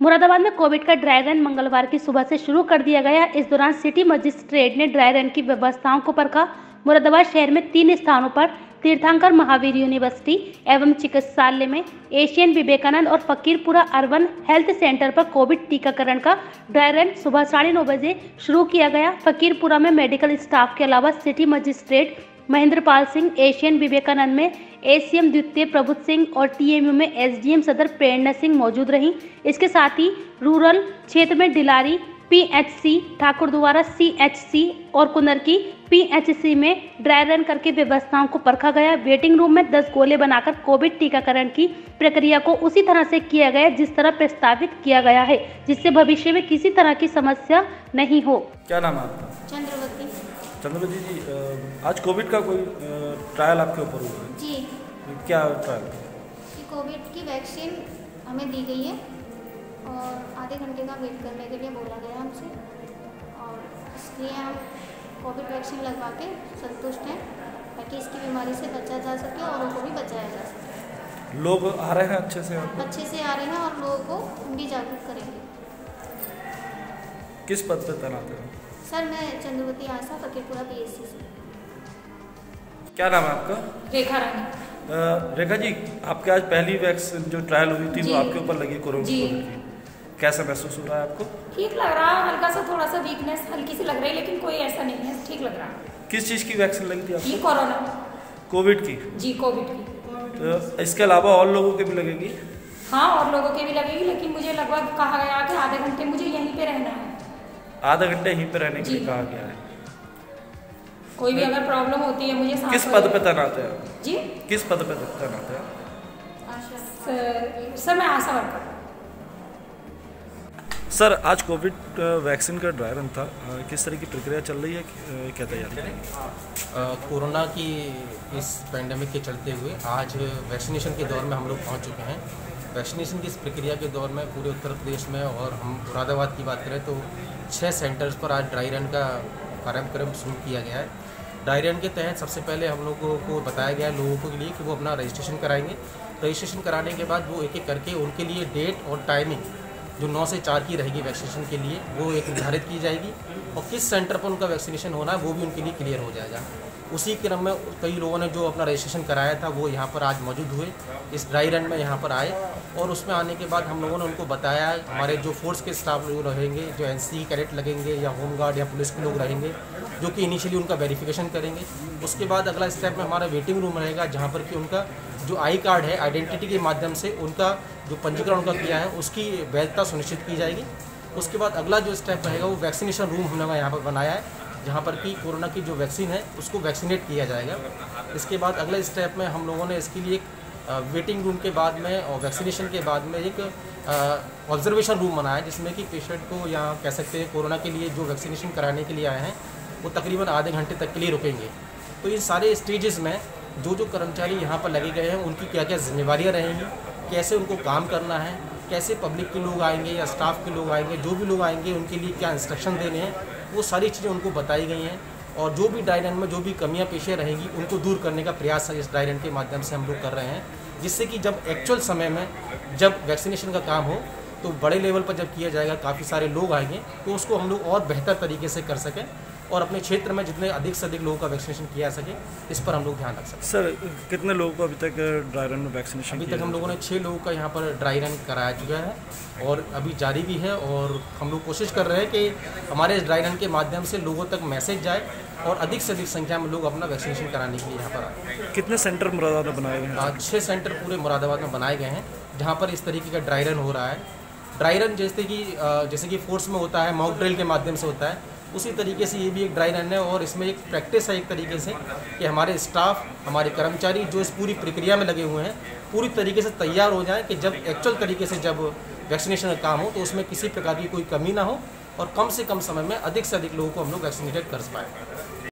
मुरादाबाद में कोविड का dry run मंगलवार की सुबह से शुरू कर दिया गया। इस दौरान सिटी मजिस्ट्रेट ने ड्राई रन की व्यवस्थाओं को परखा। मुरादाबाद शहर में 3 स्थानों पर तीर्थंकर महावीर यूनिवर्सिटी एवं चिकित्सालय में, एशियन विवेकानंद और फकीरपुरा अर्बन हेल्थ सेंटर पर कोविड टीकाकरण का ड्राई रन सुबह 9:30 बजे शुरू किया गया। फकीरपुरा में मेडिकल स्टाफ के अलावा city magistrate Mahendrapal Singh, Asian Vivekanand में एसीएम द्वितीय प्रभुत सिंह और टीएमयू में एसडीएम सदर प्रेरणा सिंह मौजूद रहीं। इसके साथ ही रूरल क्षेत्र में डिलारी पीएचसी, ठाकुरद्वारा सीएचसी और कुनरकी पीएचसी में ड्राई रन करके व्यवस्थाओं को परखा गया। वेटिंग रूम में 10 गोले बनाकर कोविड टीकाकरण की प्रक्रिया को उसी तरह से किया गया जिस तरह प्रस्तावित किया गया है, जिससे भविष्य में किसी तरह की समस्या नहीं हो। क्या नाम है आपका? चंद्रवती जी, आज कोविड का कोई ट्रायल आपके ऊपर हुआ है? जी, क्या ट्रायल? कोविड की वैक्सीन हमें दी गई है और आधे घंटे का वेट करने के लिए बोला गया हमसे, और इसलिए हम कोविड वैक्सीन लगवा के संतुष्ट हैं ताकि इसकी बीमारी से बचा जा सके और उनको भी बचाया जा सके। लोग आ रहे हैं अच्छे से आ रहे हैं और लोगों को हम भी जागरूक करेंगे। किस पद पर तैनात है? सर, मैं चंद्रवती आशा, फकीरपुरा पीएससी से। क्या नाम है आपका? रेखा रानी। रेखा जी, आपके आज पहली वैक्सीन जो ट्रायल हुई थी वो आपके ऊपर लगी कोरोना की, कैसा महसूस हो रहा है आपको? ठीक लग रहा है, हल्का सा थोड़ा सा वीकनेस हल्की सी लग रही है, लेकिन कोई ऐसा नहीं है, ठीक लग रहा है। किस चीज़ की वैक्सीन लगी थी आपको? ये कोरोना। कोविड की? जी, कोविड की। तो इसके अलावा और लोगों के भी लगेगी? हाँ, और लोगों के भी लगेगी, लेकिन मुझे लगभग कहा गया कि आधे घंटे मुझे यहीं पे रहना है। आधा घंटे यहीं पे रहने के लिए कहा गया है। कोई भी अगर प्रॉब्लम होती है मुझे। किस पद पे तैनात है? जी, किस पद पे तैनात है? सर, मैं आशा वर्कर। सर, आज कोविड वैक्सीन का ड्राई रन था, किस तरह की प्रक्रिया चल रही है, क्या तैयारी है? कोरोना की इस पैंडेमिक के चलते हुए आज वैक्सीनेशन के दौर में हम लोग पहुंच चुके हैं। वैक्सीनेशन की इस प्रक्रिया के दौर में पूरे उत्तर प्रदेश में, और हम मुरादाबाद की बात करें तो 6 सेंटर्स पर आज ड्राई रन का कार्यक्रम शुरू किया गया है। ड्राई रन के तहत सबसे पहले हम लोगों को बताया गया है लोगों के लिए कि वो अपना रजिस्ट्रेशन कराएंगे। रजिस्ट्रेशन कराने के बाद वो एक एक करके उनके लिए डेट और टाइमिंग जो 9 से 4 की रहेगी वैक्सीनेशन के लिए, वो एक निर्धारित की जाएगी, और किस सेंटर पर उनका वैक्सीनेशन होना है वो भी उनके लिए क्लियर हो जाएगा। उसी क्रम में कई लोगों ने जो अपना रजिस्ट्रेशन कराया था वो यहाँ पर आज मौजूद हुए, इस ड्राई रन में यहाँ पर आए, और उसमें आने के बाद हम लोगों ने उनको बताया हमारे जो फोर्स के स्टाफ लोग रहेंगे, जो एनसी कैडेट लगेंगे या होमगार्ड या पुलिस के लोग रहेंगे, जो कि इनिशियली उनका वेरिफिकेशन करेंगे। उसके बाद अगला स्टेप में हमारा वेटिंग रूम रहेगा, जहाँ पर कि उनका जो आई कार्ड है, आइडेंटिटी के माध्यम से उनका जो पंजीकरण उनका किया है उसकी वैधता सुनिश्चित की जाएगी। उसके बाद अगला जो स्टेप रहेगा वो वैक्सीनेशन रूम हमने यहाँ पर बनाया है, जहाँ पर कि कोरोना की जो वैक्सीन है उसको वैक्सीनेट किया जाएगा। इसके बाद अगले स्टेप में हम लोगों ने इसके लिए एक वेटिंग रूम के बाद में और वैक्सीनेशन के बाद में एक ऑब्जर्वेशन रूम बनाया है, जिसमें कि पेशेंट को, यहाँ कह सकते हैं कोरोना के लिए जो वैक्सीनेशन कराने के लिए आए हैं वो तकरीबन आधे घंटे तक के लिए रुकेंगे। तो इन सारे स्टेजेस में जो जो कर्मचारी यहाँ पर लगे गए हैं उनकी क्या क्या जिम्मेवारियाँ रहेंगी, कैसे उनको काम करना है, कैसे पब्लिक के लोग आएंगे या स्टाफ के लोग आएंगे, जो भी लोग आएंगे उनके लिए क्या इंस्ट्रक्शन देने हैं, वो सारी चीज़ें उनको बताई गई हैं। और जो भी ड्राई रन में जो भी कमियां पेशे रहेंगी उनको दूर करने का प्रयास इस ड्राई रन के माध्यम से हम लोग कर रहे हैं, जिससे कि जब एक्चुअल समय में जब वैक्सीनेशन का काम हो तो बड़े लेवल पर जब किया जाएगा, काफ़ी सारे लोग आएंगे तो उसको हम लोग और बेहतर तरीके से कर सकें और अपने क्षेत्र में जितने अधिक से अधिक लोगों का वैक्सीनेशन किया जा सके, इस पर हम लोग ध्यान रख सकते हैं। सर, कितने लोगों को अभी तक ड्राई रन में वैक्सीनेशन? अभी तक हम लोगों ने 6 लोगों का यहाँ पर ड्राई रन कराया चुका है और अभी जारी भी है, और हम लोग कोशिश कर रहे हैं कि हमारे इस ड्राई रन के माध्यम से लोगों तक मैसेज जाए और अधिक से अधिक संख्या में लोग अपना वैक्सीनेशन कराने के लिए यहाँ पर आए। कितने सेंटर मुरादाबाद में बनाए गए हैं? 6 सेंटर पूरे मुरादाबाद में बनाए गए हैं, जहाँ पर इस तरीके का ड्राई रन हो रहा है। ड्राई रन जैसे कि फोर्स में होता है, मॉक ड्रिल के माध्यम से होता है, उसी तरीके से ये भी एक ड्राई रन है, और इसमें एक प्रैक्टिस है एक तरीके से कि हमारे स्टाफ, हमारे कर्मचारी जो इस पूरी प्रक्रिया में लगे हुए हैं पूरी तरीके से तैयार हो जाएं कि जब एक्चुअल तरीके से जब वैक्सीनेशन का काम हो तो उसमें किसी प्रकार की कोई कमी ना हो और कम से कम समय में अधिक से अधिक लोगों को हम लोग वैक्सीनेटेड कर पाएँ।